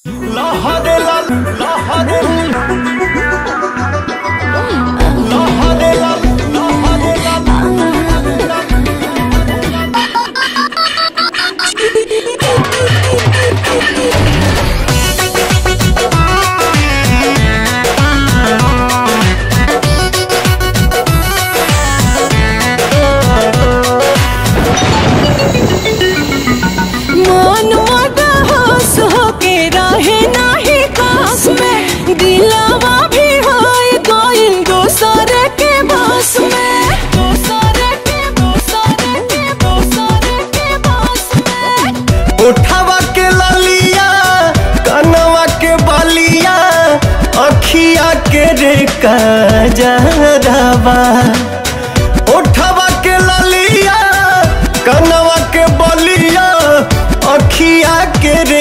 उठावा के ललिया कनवा के बलिया अखिया के रे कजरवा। उठावा के ललिया कनवा के बलिया अखिया के रे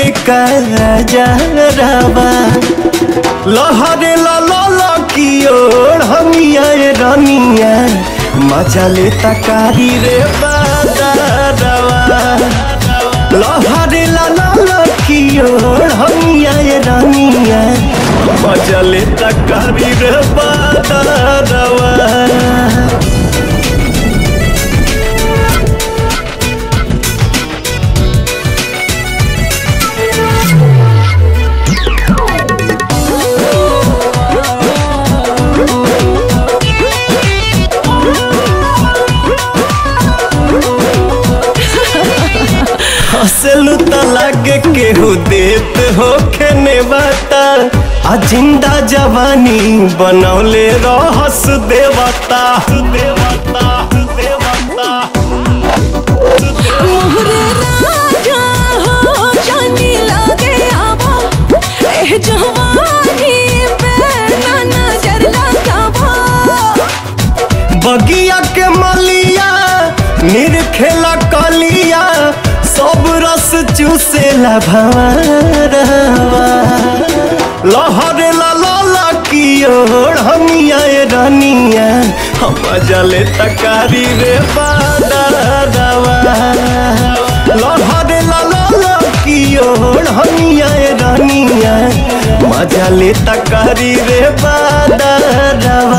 कजरवा। लहरे की ओर हमिया रनिया मजा लेता कारी रे बादरवा। लहरे की ओर हमिया रनिया मजा लेता कारी रे बादरवा। हंसलू तो लागे केहू देत हो खेने बाता आ जिंदा जवानी बनौले रहस देवता देवता देवता। मोहरे राजा हो जानी लागे आवा ए जवानी पे ना नजर लगावा। बगिया के मलिया निरखेला कलिया सब रस चूसेला भंवरवा। लहरे की ओर हमिया रनिया हम जले तकारी रे बादरवा। लहरे की ओर हमिया रनिया मजा ले तकारी रे बादरवा।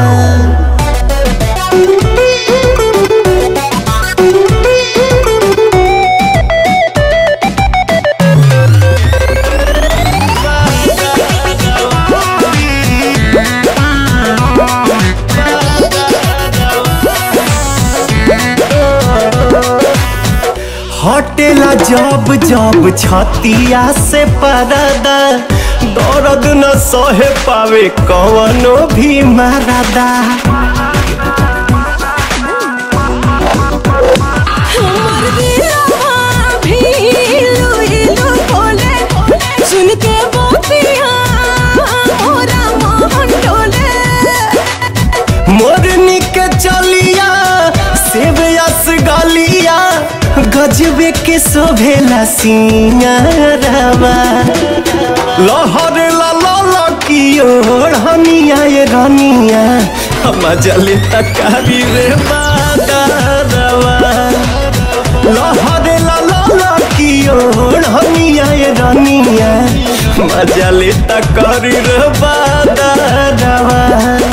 हटेला जब जब छतिया से परदा दर्द न सहे पावे कवनो भी मरदा। हमर दिलवा भी इलू इलू बोले सुन के बातिया मोरा मन डोले। मोरनी के चलिया सेब यस गलिया गजबे के शोभेला सिंगारवा। लहरे की ओर हमिया रनिया हम जले तकारी रे बादरवा। लहरे की ओर हमिया रनिया मजा ले तकारी रे बादरवा।